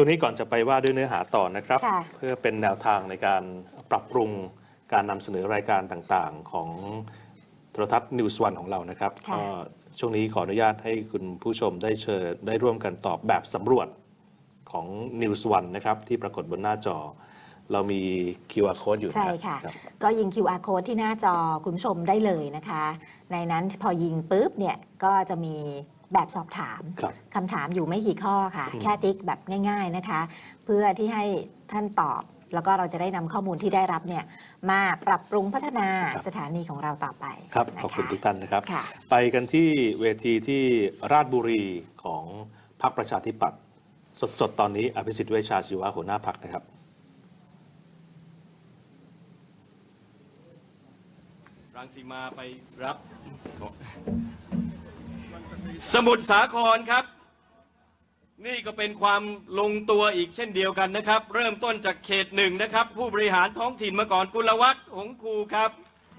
ช่วงนี้ก่อนจะไปว่าด้วยเนื้อหาต่อนะครับเพื่อเป็นแนวทางในการปรับปรุงการนำเสนอรายการต่างๆของโทรทัศน์ News One ของเรานะครับก็ช่วงนี้ขออนุญาตให้คุณผู้ชมได้ร่วมกันตอบแบบสำรวจของ News One นะครับที่ปรากฏบนหน้าจอเรามี QR code อยู่ใช่ค่ะก็ยิง QR code ที่หน้าจอคุณผู้ชมได้เลยนะคะในนั้นพอยิงปุ๊บเนี่ยก็จะมีแบบสอบถามคำถามอยู่ไม่กี่ข้อค่ะแค่ติ๊กแบบง่ายๆนะคะเพื่อที่ให้ท่านตอบแล้วก็เราจะได้นำข้อมูลที่ได้รับเนี่ยมาปรับปรุงพัฒนาสถานีของเราต่อไปครับขอบคุณทุกท่านนะครับไปกันที่เวทีที่ราชบุรีของพรรคประชาธิปัตย์สดๆตอนนี้อภิสิทธิ์เวชชาชีวะหัวหน้าพรรคนะครับรังสีมาไปรับสมุทรสาครครับนี่ก็เป็นความลงตัวอีกเช่นเดียวกันนะครับเริ่มต้นจากเขตหนึ่งนะครับผู้บริหารท้องถิ่นมาก่อนกุลวัฒน์หงส์คูครับ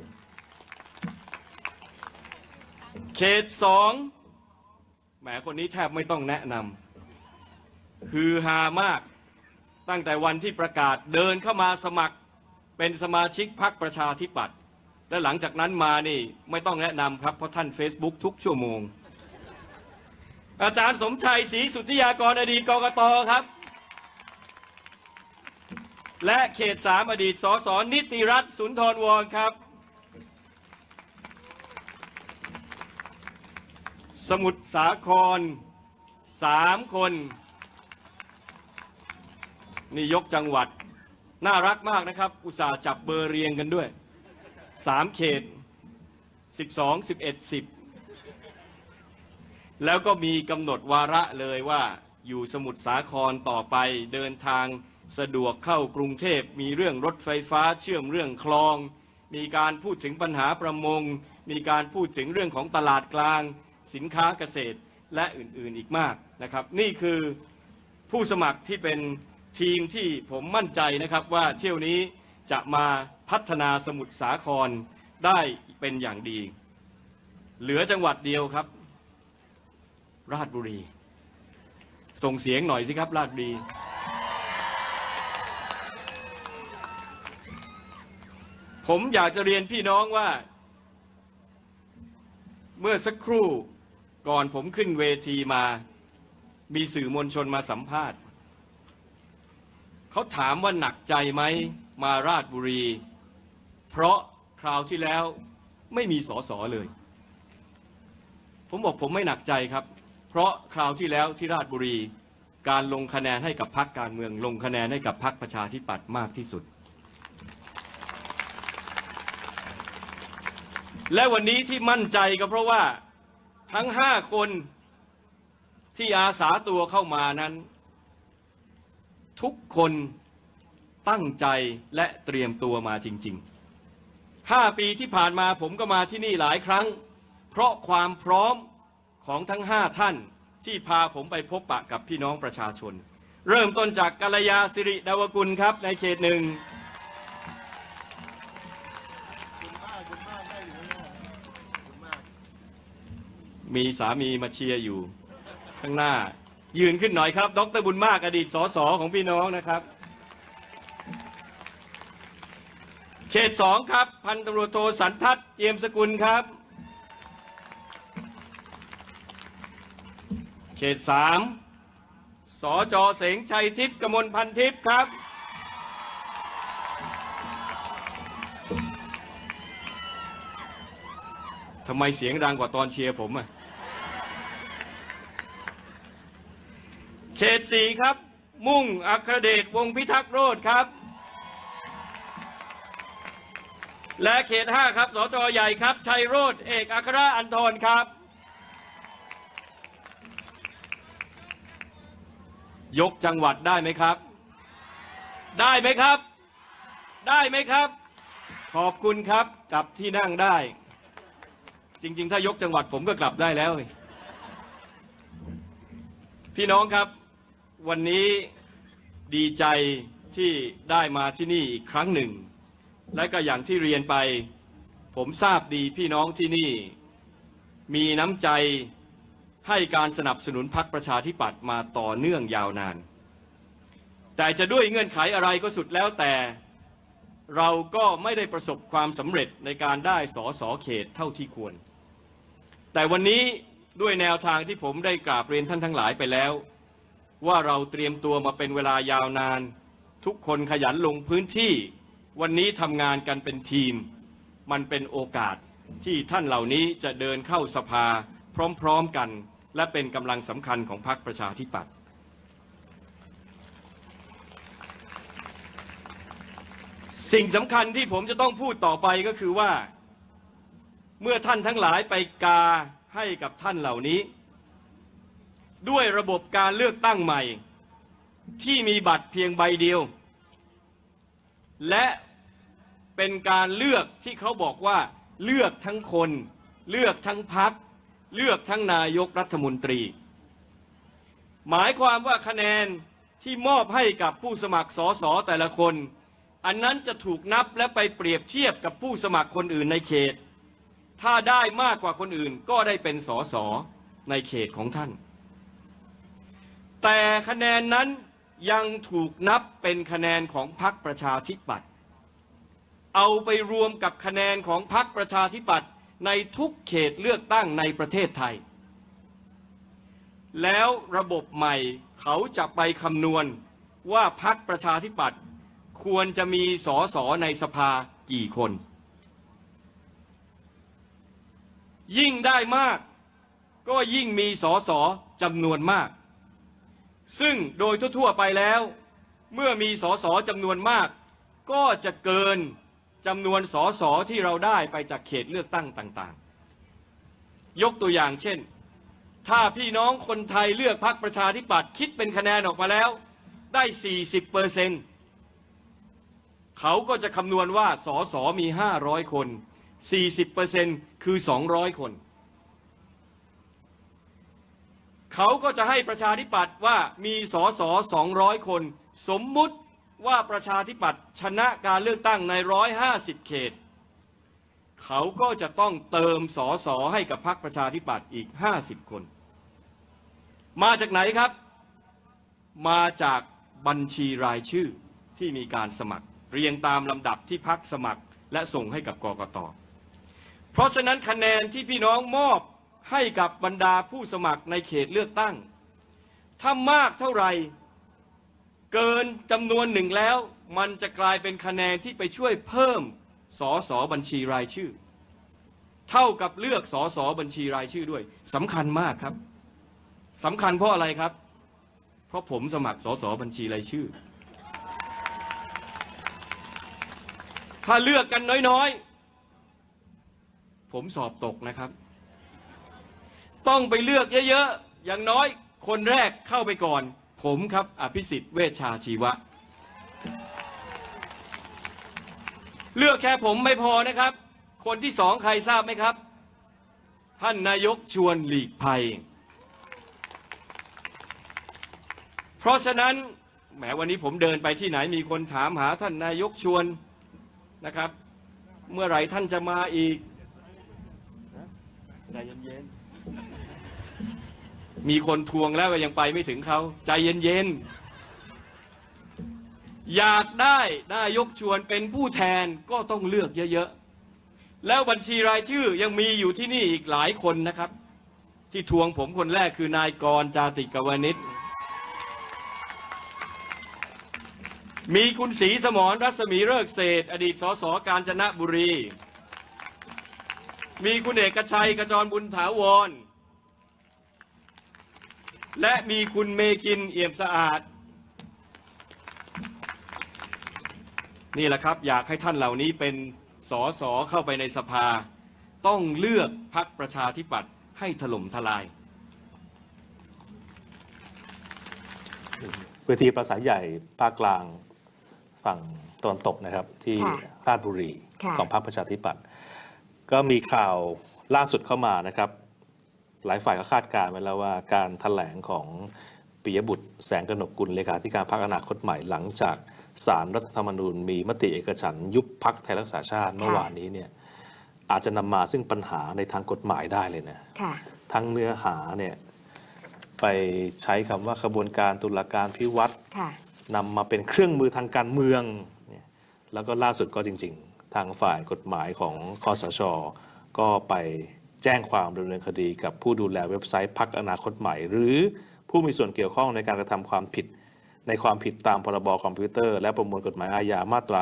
เขตสองแหมคนนี้แทบไม่ต้องแนะนำฮือฮามากตั้งแต่วันที่ประกาศเดินเข้ามาสมัครเป็นสมาชิกพรรคประชาธิปัตย์และหลังจากนั้นมานี่ไม่ต้องแนะนำครับเพราะท่าน Facebook ทุกชั่วโมงอาจารย์สมชัยศรีสุทธิยากรอดีตกกต.ครับและเขต3อดีตสสนิติรัตน์สุนทรวงศ์ครับสมุทรสาคร3 คนนี่ยกจังหวัดน่ารักมากนะครับอุตส่าห์จับเบอร์เรียงกันด้วย3 เขต12 11 10แล้วก็มีกำหนดวาระเลยว่าอยู่สมุทรสาครต่อไปเดินทางสะดวกเข้ากรุงเทพมีเรื่องรถไฟฟ้าเชื่อมเรื่องคลองมีการพูดถึงปัญหาประมงมีการพูดถึงเรื่องของตลาดกลางสินค้าเกษตรและอื่นๆอีกมากนะครับนี่คือผู้สมัครที่เป็นทีมที่ผมมั่นใจนะครับว่าเที่ยวนี้จะมาพัฒนาสมุทรสาครได้เป็นอย่างดีเหลือจังหวัดเดียวครับราชบุรีส่งเสียงหน่อยสิครับราชบุรีผมอยากจะเรียนพี่น้องว่าเมื่อสักครู่ก่อนผมขึ้นเวทีมามีสื่อมวลชนมาสัมภาษณ์เขาถามว่าหนักใจไหมมาราชบุรีเพราะคราวที่แล้วไม่มีสสเลยผมบอกผมไม่หนักใจครับเพราะคราวที่แล้วที่ราชบุรีการลงคะแนนให้กับพรรคการเมืองลงคะแนนให้กับพรรคประชาธิปัตย์มากที่สุดและวันนี้ที่มั่นใจก็เพราะว่าทั้ง5 คนที่อาสาตัวเข้ามานั้นทุกคนตั้งใจและเตรียมตัวมาจริงๆ5 ปีที่ผ่านมาผมก็มาที่นี่หลายครั้งเพราะความพร้อมของทั้ง5 ท่านที่พาผมไปพบปะกับพี่น้องประชาชนเริ่มต้นจากกัลยาสิริดาวกุลครับในเขตหนึ่งมีสามีมาเชียร์อยู่ข้างหน้ายืนขึ้นหน่อยครับดร.บุญมากอดีตสสของพี่น้องนะครับเขต2ครับพันตำรวจโทสันทัศน์เจียมสกุลครับเขต3สจ.เสงชัยทิพย์กมลพันทิพย์ครับทำไมเสียงดังกว่าตอนเชียร์ผมอ่ะเขต4ครับมุ่งอัครเดชวงศ์พิทักษ์โรจน์ครับและเขต5ครับสจ.ใหญ่ครับชัยโรจน์เอกอัครอันธรครับยกจังหวัดได้ไหมครับได้ไหมครับได้ไหมครับขอบคุณครับกลับที่นั่งได้จริงๆถ้ายกจังหวัดผมก็กลับได้แล้วพี่น้องครับวันนี้ดีใจที่ได้มาที่นี่อีกครั้งหนึ่งและก็อย่างที่เรียนไปผมทราบดีพี่น้องที่นี่มีน้ำใจให้การสนับสนุนพรรคประชาธิปัตย์มาต่อเนื่องยาวนานแต่จะด้วยเงื่อนไขอะไรก็สุดแล้วแต่เราก็ไม่ได้ประสบความสำเร็จในการได้สสเขตเท่าที่ควรแต่วันนี้ด้วยแนวทางที่ผมได้กราบเรียนท่านทั้งหลายไปแล้วว่าเราเตรียมตัวมาเป็นเวลายาวนานทุกคนขยันลงพื้นที่วันนี้ทำงานกันเป็นทีมมันเป็นโอกาสที่ท่านเหล่านี้จะเดินเข้าสภาพร้อมๆกันและเป็นกำลังสำคัญของพรรคประชาธิปัตย์สิ่งสำคัญที่ผมจะต้องพูดต่อไปก็คือว่าเมื่อท่านทั้งหลายไปกาให้กับท่านเหล่านี้ด้วยระบบการเลือกตั้งใหม่ที่มีบัตรเพียงใบเดียวและเป็นการเลือกที่เขาบอกว่าเลือกทั้งคนเลือกทั้งพรรคเลือกทั้งนายกรัฐมนตรีหมายความว่าคะแนนที่มอบให้กับผู้สมัครสสแต่ละคนอันนั้นจะถูกนับและไปเปรียบเทียบกับผู้สมัครคนอื่นในเขตถ้าได้มากกว่าคนอื่นก็ได้เป็นสสในเขตของท่านแต่คะแนนนั้นยังถูกนับเป็นคะแนนของพรรคประชาธิปัตย์เอาไปรวมกับคะแนนของพรรคประชาธิปัตย์ในทุกเขตเลือกตั้งในประเทศไทยแล้วระบบใหม่เขาจะไปคำนวณว่าพรรคประชาธิปัตย์ควรจะมีสสในสภากี่คนยิ่งได้มากก็ยิ่งมีสสจำนวนมากซึ่งโดยทั่วๆไปแล้วเมื่อมีสสจำนวนมากก็จะเกินจำนวนสสที่เราได้ไปจากเขตเลือกตั้งต่างๆยกตัวอย่างเช่นถ้าพี่น้องคนไทยเลือกพรรคประชาธิปัตย์คิดเป็นคะแนนออกมาแล้วได้ 40%เขาก็จะคำนวณว่าสสมี500คน40%คือ200คนเขาก็จะให้ประชาธิปัตย์ว่ามีสส200คนสมมุติว่าประชาธิปัตย์ชนะการเลือกตั้งใน150เขตเขาก็จะต้องเติมสสให้กับพรรคประชาธิปัตย์อีก50คนมาจากไหนครับมาจากบัญชีรายชื่อที่มีการสมัครเรียงตามลำดับที่พรรคสมัครและส่งให้กับกกต.เพราะฉะนั้นคะแนนที่พี่น้องมอบให้กับบรรดาผู้สมัครในเขตเลือกตั้งถ้ามากเท่าไหร่เกินจำนวนหนึ่งแล้วมันจะกลายเป็นคะแนนที่ไปช่วยเพิ่มสสบัญชีรายชื่อเท่ากับเลือกสสบัญชีรายชื่อด้วยสำคัญมากครับสำคัญเพราะอะไรครับเพราะผมสมัครสสบัญชีรายชื่อถ้าเลือกกันน้อยๆผมสอบตกนะครับต้องไปเลือกเยอะๆอย่างน้อยคนแรกเข้าไปก่อนผมครับอภิสิทธิ์เวชชาชีวะเลือกแค่ผมไม่พอนะครับคนที่สองใครทราบไหมครับท่านนายกชวนหลีกภัยเพราะฉะนั้นแหมวันนี้ผมเดินไปที่ไหนมีคนถามหาท่านนายกชวนนะครับเมื่อไหร่ท่านจะมาอีกใจเย็นๆมีคนทวงแล้วก็ยังไปไม่ถึงเขาใจเย็นๆอยากได้นายกชวนเป็นผู้แทนก็ต้องเลือกเยอะๆแล้วบัญชีรายชื่อยังมีอยู่ที่นี่อีกหลายคนนะครับที่ทวงผมคนแรกคือนายกรณ์ จาติกวณิชมีคุณศรีสมร รัศมีฤกษ์เศรษฐ์อดีตสสกาญจนบุรีมีคุณเอกชัย ขจรบุญถาวรและมีคุณเมคิน เอี่ยมสะอาดนี่แหละครับอยากให้ท่านเหล่านี้เป็นสสเข้าไปในสภาต้องเลือกพรรคประชาธิปัตย์ให้ถล่มทลายเวทีปราศัยใหญ่ภาคกลางฝั่งตะวันตกนะครับที่ราชบุรีของพรรคประชาธิปัตย์ก็มีข่าวล่าสุดเข้ามานะครับหลายฝ่ายก็คาดการณ์ไว้แล้วว่าการแถลงของปิยบุตรแสงกนกกุลเลขาธิการพรรคอนาคตใหม่หลังจากศาลรัฐธรรมนูญมีมติเอกฉันท์ยุบพรรคไทยรักษาชาติเมื่อวานนี้เนี่ยอาจจะนำมาซึ่งปัญหาในทางกฎหมายได้เลยนะทั้งเนื้อหาเนี่ยไปใช้คำว่าขบวนการตุลาการพิวัตรนำมาเป็นเครื่องมือทางการเมืองแล้วก็ล่าสุดก็จริงๆทางฝ่ายกฎหมายของคสช.ก็ไปแจ้งความดำเนินคดีกับผู้ดูแลเว็บไซต์พรรคอนาคตใหม่หรือผู้มีส่วนเกี่ยวข้องในการกระทำความผิดในความผิดตามพรบคอมพิวเตอร์และประมวลกฎหมายอาญามาตรา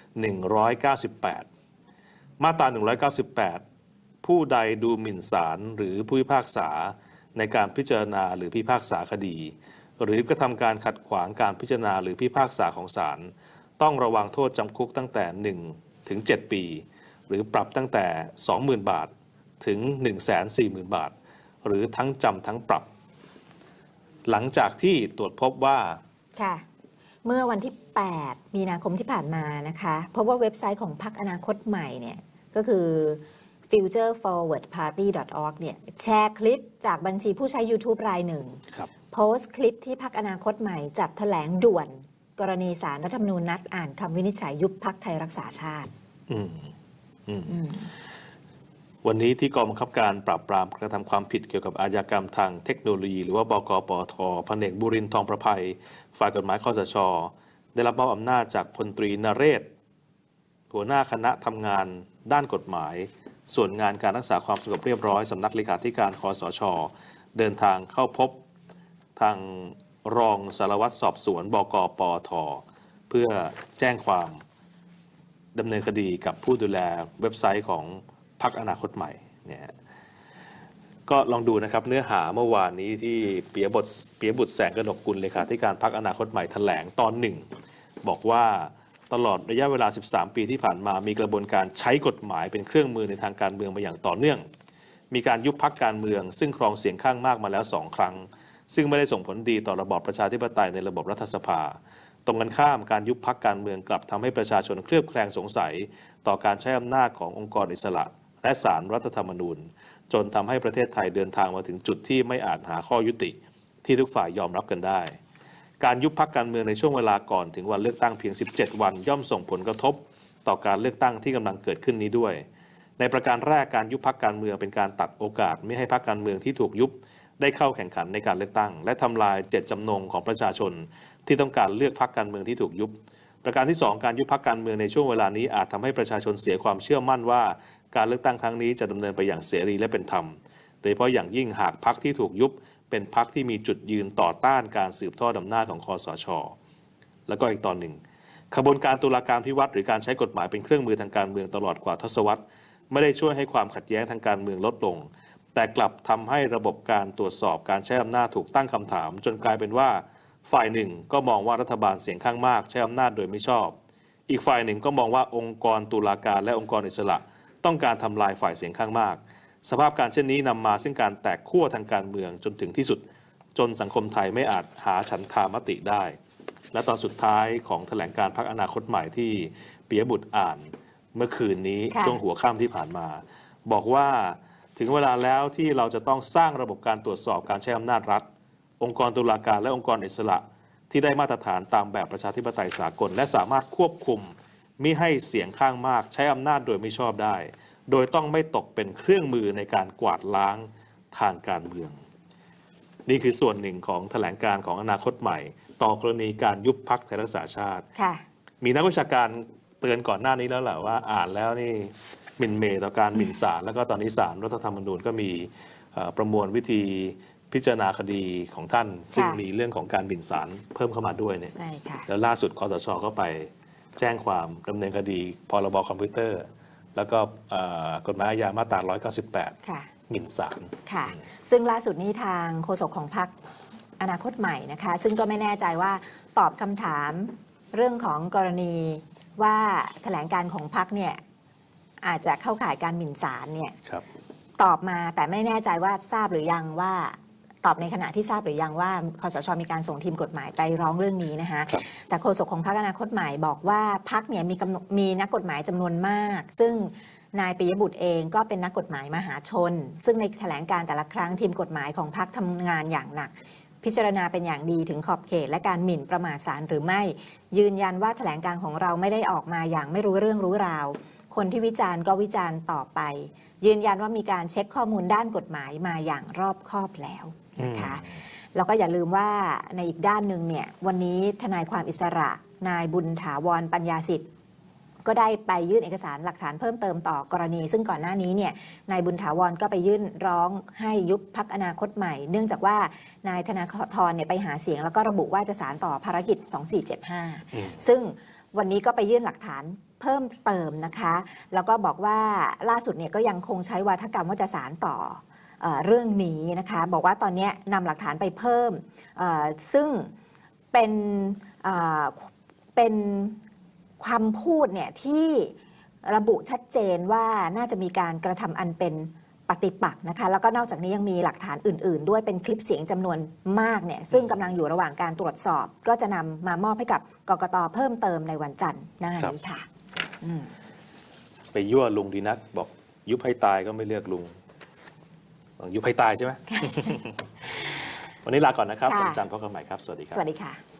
198 มาตรา 198 ผู้ใดดูหมิ่นศาลหรือผู้พิพากษาในการพิจารณาหรือพิพากษาคดีหรือกระทำการขัดขวางการพิจารณาหรือพิพากษาของศาลต้องระวังโทษจำคุกตั้งแต่1 ถึง 7 ปีหรือปรับตั้งแต่ 20,000 บาทถึง 140,000 บาทหรือทั้งจำทั้งปรับหลังจากที่ตรวจพบว่าค่ะเมื่อวันที่ 8 มีนาคมที่ผ่านมานะคะพบว่าเว็บไซต์ของพรรคอนาคตใหม่เนี่ยก็คือ futureforwardparty.org เนี่ยแชร์คลิปจากบัญชีผู้ใช้ YouTube รายหนึ่งโพสต์คลิปที่พรรคอนาคตใหม่จัดแถลงด่วนกรณีศาลรัฐธรรมนูญนัดอ่านคำวินิจฉัยยุบพรรคไทยรักษาชาติวันนี้ที่กองบังคับการปราบปรามกระทำความผิดเกี่ยวกับอาชญากรรมทางเทคโนโลยีหรือว่าบกปท.พลเอกบุรินทร์ทองประภัยฝ่ายกฎหมายคสช.ได้รับมอบอำนาจจากพลตรีนเรศหัวหน้าคณะทำงานด้านกฎหมายส่วนงานการรักษาความสงบเรียบร้อยสำนักเลขาธิการคสช.เดินทางเข้าพบทางรองสารวัตรสอบสวนบกปท.เพื่อแจ้งความดำเนินคดีกับผู้ดูแลเว็บไซต์ของพรรคอนาคตใหม่เนี่ยก็ลองดูนะครับเนื้อหาเมื่อวานนี้ที่ปิยบุตรแสงกนกกุลเลขาธิการพรรคอนาคตใหม่แถลงตอนหนึ่งบอกว่าตลอดระยะเวลา13 ปีที่ผ่านมามีกระบวนการใช้กฎหมายเป็นเครื่องมือในทางการเมืองมาอย่างต่อเนื่องมีการยุบพรรคการเมืองซึ่งครองเสียงข้างมากมาแล้ว2 ครั้งซึ่งไม่ได้ส่งผลดีต่อระบอบประชาธิปไตยในระบบรัฐสภาตรงกันข้ามการยุบพรรคการเมืองกลับทำให้ประชาชนเคลือบแคลงสงสัยต่อการใช้อำนาจขององค์กรอิสระและศาลรัฐธรรมนูญจนทำให้ประเทศไทยเดินทางมาถึงจุดที่ไม่อาจหาข้อยุติที่ทุกฝ่ายยอมรับกันได้การยุบพรรคการเมืองในช่วงเวลาก่อนถึงวันเลือกตั้งเพียง17 วันย่อมส่งผลกระทบต่อการเลือกตั้งที่กำลังเกิดขึ้นนี้ด้วยในประการแรกการยุบพรรคการเมืองเป็นการตัดโอกาสไม่ให้พรรคการเมืองที่ถูกยุบได้เข้าแข่งขันในการเลือกตั้งและทำลายเจตจำนงของประชาชนที่ต้องการเลือกพรรคการเมืองที่ถูกยุบประการที่2การยุบพรรคการเมืองในช่วงเวลานี้อาจทำให้ประชาชนเสียความเชื่อมั่นว่าการเลือกตั้งครั้งนี้จะดำเนินไปอย่างเสรีและเป็นธรรมโดยเฉพาะอย่างยิ่งหากพรรคที่ถูกยุบเป็นพรรคที่มีจุดยืนต่อต้านการสืบทอดอำนาจของคสช.แล้วก็อีกตอนหนึ่งขบวนการตุลาการพิวัตรหรือการใช้กฎหมายเป็นเครื่องมือทางการเมืองตลอดกว่าทศวรรษไม่ได้ช่วยให้ความขัดแย้งทางการเมืองลดลงแต่กลับทำให้ระบบการตรวจสอบการใช้อำนาจถูกตั้งคำถามจนกลายเป็นว่าฝ่ายหนึ่งก็มองว่ารัฐบาลเสียงข้างมากใช้อำนาจโดยไม่ชอบอีกฝ่ายหนึ่งก็มองว่าองค์กรตุลาการและองค์กรอิสระต้องการทำลายฝ่ายเสียงข้างมากสภาพการเช่นนี้นำมาซึ่งการแตกขั้วทางการเมืองจนถึงที่สุดจนสังคมไทยไม่อาจหาฉันทามติได้และตอนสุดท้ายของแถลงการพรรคอนาคตใหม่ที่ปิยบุตรอ่านเมื่อคืนนี้ช่วงหัวค่ำที่ผ่านมาบอกว่าถึงเวลาแล้วที่เราจะต้องสร้างระบบการตรวจสอบการใช้อำนาจรัฐองค์กรตุลาการและองค์กรอิสระที่ได้มาตรฐานตามแบบประชาธิปไตยสากลและสามารถควบคุมมิให้เสียงข้างมากใช้อำนาจโดยไม่ชอบได้โดยต้องไม่ตกเป็นเครื่องมือในการกวาดล้างทางการเมืองนี่คือส่วนหนึ่งของแถลงการของอนาคตใหม่ต่อกรณีการยุบพรรคไทยรักษาชาติมีนักวิชาการเตือนก่อนหน้านี้แล้วแหละว่าอ่านแล้วนี่หมิ่นเหม่ต่อการหมิ่นศาลแล้วก็ตอนนี้ศาลรัฐธรรมนูญก็มีประมวลวิธีพิจารณาคดีของท่านซึ่งมีเรื่องของการหมิ่นศาลเพิ่มเข้ามาด้วยเนี่ยแล้วล่าสุดคสช.ก็ไปแจ้งความดำเนินคดีพรบคอมพิวเตอร์แล้วก็กฎหมายอาญามาตรา 198 หมิ่นศาลค่ะซึ่งล่าสุดนี้ทางโฆษกของพรรคอนาคตใหม่นะคะซึ่งก็ไม่แน่ใจว่าตอบคำถามเรื่องของกรณีว่าแถลงการของพรรคเนี่ยอาจจะเข้าข่ายการหมิ่นศาลเนี่ยตอบมาแต่ไม่แน่ใจว่าทราบหรือยังว่าตอบในขณะที่ทราบหรือยังว่าคสช.มีการส่งทีมกฎหมายไปร้องเรื่องนี้นะคะแต่โฆษกของพรรคอนาคตใหม่บอกว่าพรรคเนี่ยมีนักกฎหมายจำนวนมากซึ่งนายปิยบุตรเองก็เป็นนักกฎหมายมหาชนซึ่งในแถลงการแต่ละครั้งทีมกฎหมายของพรรคทำงานอย่างหนักพิจารณาเป็นอย่างดีถึงขอบเขตและการหมิ่นประมาทศาลหรือไม่ยืนยันว่าแถลงการของเราไม่ได้ออกมาอย่างไม่รู้เรื่องรู้ราวคนที่วิจารณ์ก็วิจารณ์ต่อไปยืนยันว่ามีการเช็คข้อมูลด้านกฎหมายมาอย่างรอบคอบแล้วนะคะแล้วก็อย่าลืมว่าในอีกด้านหนึ่งเนี่ยวันนี้ทนายความอิสระนายบุญถาวรปัญญาสิทธิ์ก็ได้ไปยื่นเอกสารหลักฐานเพิ่มเติมต่อกรณีซึ่งก่อนหน้านี้เนี่ยนายบุญถาวรก็ไปยื่นร้องให้ยุบพรรคอนาคตใหม่เนื่องจากว่านายธนาธรเนี่ยไปหาเสียงแล้วก็ระบุว่าจะสานต่อภารกิจ 2475 ซึ่งวันนี้ก็ไปยื่นหลักฐานเพิ่มเติมนะคะแล้วก็บอกว่าล่าสุดเนี่ยก็ยังคงใช้วาทกรรมว่าจะสานต่อเรื่องนี้นะคะบอกว่าตอนนี้นำหลักฐานไปเพิ่มซึ่งเป็นความพูดเนี่ยที่ระบุชัดเจนว่าน่าจะมีการกระทำอันเป็นปฏิปักษ์นะคะแล้วก็นอกจากนี้ยังมีหลักฐานอื่นๆด้วยเป็นคลิปเสียงจำนวนมากเนี่ยซึ่งกำลังอยู่ระหว่างการตรวจสอบก็จะนำมามอบให้กับกกต.เพิ่มเติมในวันจันทร์หน้านี้ค่ะไปยั่วลุงดีนักบอกยุบให้ตายก็ไม่เลือกลุงยุบให้ตายใช่ไหม วันนี้ลาก่อนนะครับวันจันทร์พบกันใหม่ครับสวัสดีครับสวัสดีค่ะ